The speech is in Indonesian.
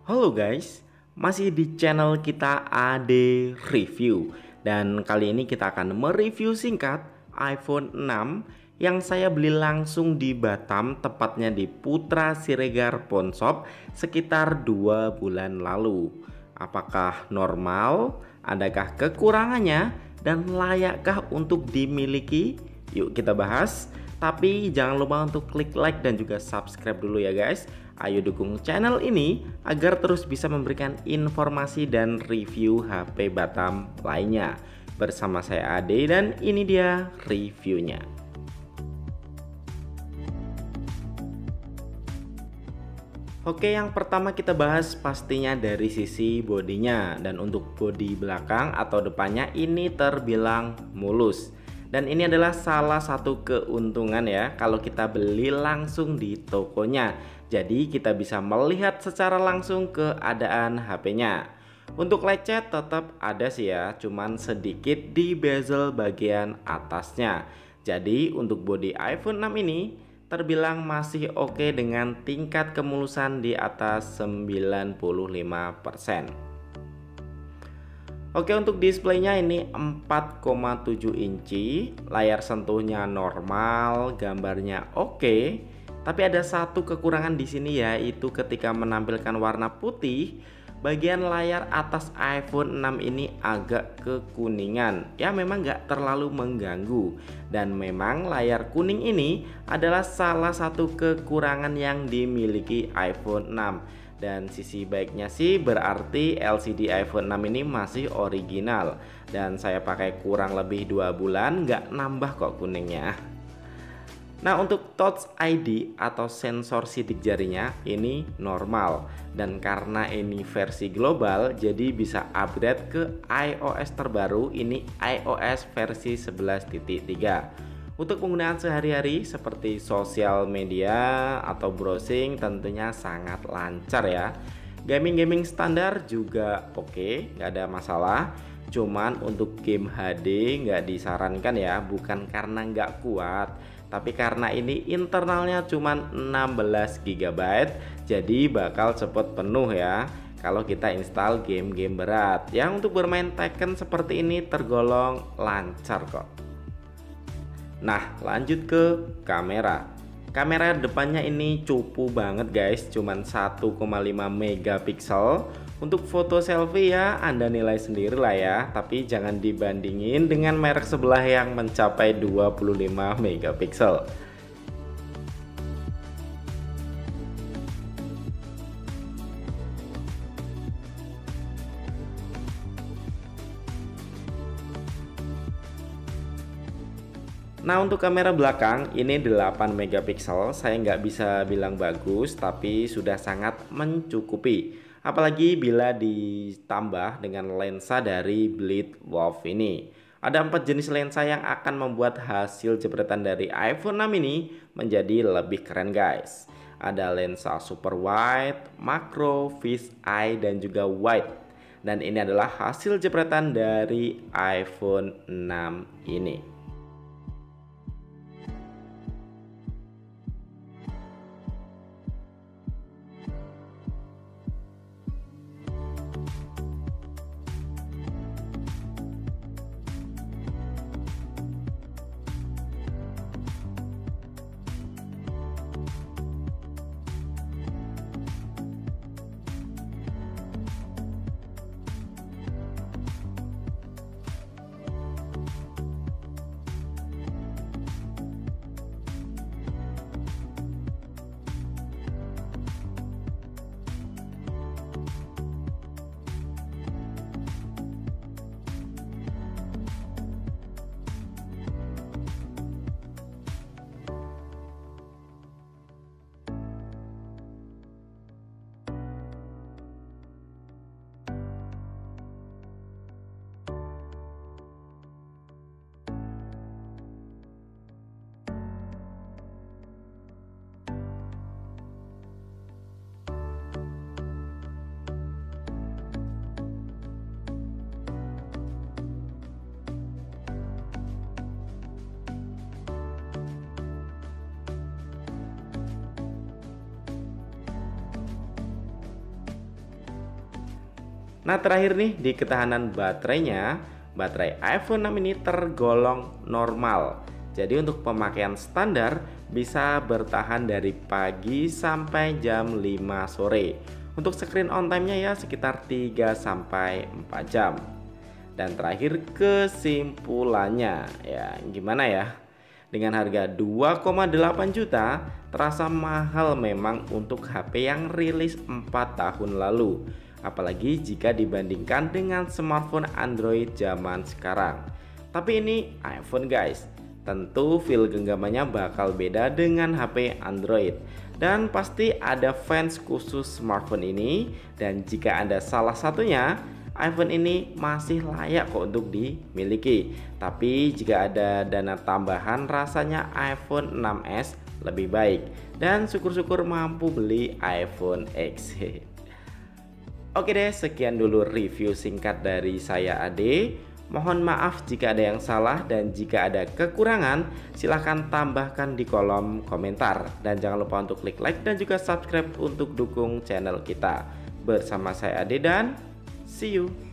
Halo guys, masih di channel kita AD Review. Dan kali ini kita akan mereview singkat iPhone 6 yang saya beli langsung di Batam, tepatnya di Putra Siregar Pawnshop sekitar 2 bulan lalu. Apakah normal? Adakah kekurangannya? Dan layakkah untuk dimiliki? Yuk kita bahas. Tapi jangan lupa untuk klik like dan juga subscribe dulu ya guys. Ayo dukung channel ini agar terus bisa memberikan informasi dan review HP Batam lainnya. Bersama saya Ade dan ini dia reviewnya. Oke, yang pertama kita bahas pastinya dari sisi bodinya. Dan untuk bodi belakang atau depannya ini terbilang mulus. Dan ini adalah salah satu keuntungan ya kalau kita beli langsung di tokonya. Jadi kita bisa melihat secara langsung keadaan HP-nya. Untuk lecet tetap ada sih ya, cuman sedikit di bezel bagian atasnya. Jadi untuk bodi iPhone 6 ini terbilang masih oke dengan tingkat kemulusan di atas 95%. Oke, untuk displaynya ini 4,7 inci, layar sentuhnya normal, gambarnya oke. Tapi ada satu kekurangan di sini yaitu ketika menampilkan warna putih, bagian layar atas iPhone 6 ini agak kekuningan. Ya memang nggak terlalu mengganggu. Dan memang layar kuning ini adalah salah satu kekurangan yang dimiliki iPhone 6. Dan sisi baiknya sih berarti LCD iPhone 6 ini masih original. Dan saya pakai kurang lebih 2 bulan nggak nambah kok kuningnya. Nah, untuk Touch ID atau sensor sidik jarinya ini normal. Dan karena ini versi global jadi bisa upgrade ke iOS terbaru, ini iOS versi 11.3. Untuk penggunaan sehari-hari seperti sosial media atau browsing tentunya sangat lancar ya. Gaming standar juga oke, nggak ada masalah. Cuman untuk game HD nggak disarankan ya, bukan karena nggak kuat, tapi karena ini internalnya cuman 16 GB, jadi bakal cepet penuh ya kalau kita install game-game berat. Yang untuk bermain Tekken seperti ini tergolong lancar kok. Nah, lanjut ke kamera. Kamera depannya ini cupu banget guys, cuman 1,5 megapiksel. Untuk foto selfie ya Anda nilai sendiri lah ya, tapi jangan dibandingin dengan merek sebelah yang mencapai 25 megapiksel. Nah, untuk kamera belakang ini 8 megapiksel, saya nggak bisa bilang bagus tapi sudah sangat mencukupi. Apalagi bila ditambah dengan lensa dari Blade Wolf ini. Ada 4 jenis lensa yang akan membuat hasil jepretan dari iPhone 6 ini menjadi lebih keren guys. Ada lensa super wide, macro, fish eye dan juga wide. Dan ini adalah hasil jepretan dari iPhone 6 ini. Nah terakhir nih di ketahanan baterainya, baterai iPhone 6 ini tergolong normal. Jadi untuk pemakaian standar bisa bertahan dari pagi sampai jam 5 sore. Untuk screen on time-nya ya sekitar 3 sampai 4 jam. Dan terakhir kesimpulannya, ya gimana ya? Dengan harga 2,8 juta terasa mahal memang untuk HP yang rilis 4 tahun lalu. Apalagi jika dibandingkan dengan smartphone Android zaman sekarang. Tapi ini iPhone guys. Tentu feel genggamannya bakal beda dengan HP Android. Dan pasti ada fans khusus smartphone ini. Dan jika Anda salah satunya, iPhone ini masih layak kok untuk dimiliki. Tapi jika ada dana tambahan rasanya iPhone 6s lebih baik. Dan syukur-syukur mampu beli iPhone X. Oke deh, sekian dulu review singkat dari saya Ade. Mohon maaf jika ada yang salah dan jika ada kekurangan silahkan tambahkan di kolom komentar. Dan jangan lupa untuk klik like dan juga subscribe untuk dukung channel kita. Bersama saya Ade dan see you.